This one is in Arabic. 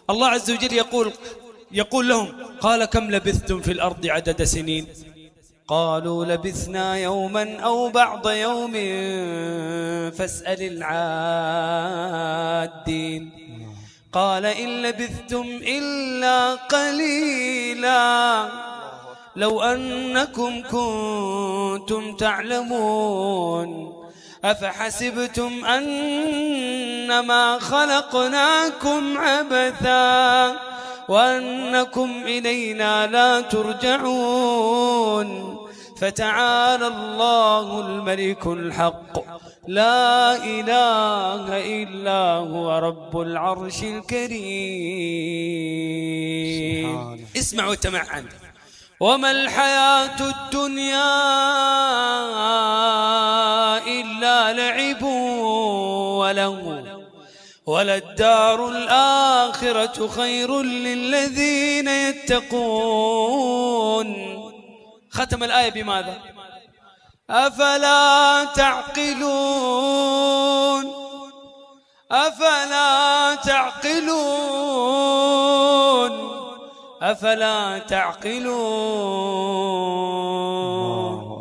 الله عز وجل يقول لهم: قال كم لبثتم في الأرض عدد سنين؟ قالوا لبثنا يوما أو بعض يوم فاسأل العادين. قال إن لبثتم إلا قليلا لو أنكم كنتم تعلمون أفحسبتم أنما خلقناكم عبثا وأنكم إلينا لا ترجعون فتعالى الله الملك الحق لا إله إلا هو رب العرش الكريم. اسمع وتمعن. وما الحياة الدنيا إلا لعب ولهو وللدار الآخرة خير للذين يتقون. ختم الآية بماذا؟ أفلا تعقلون أفلا تعقلون أفلا تعقلون.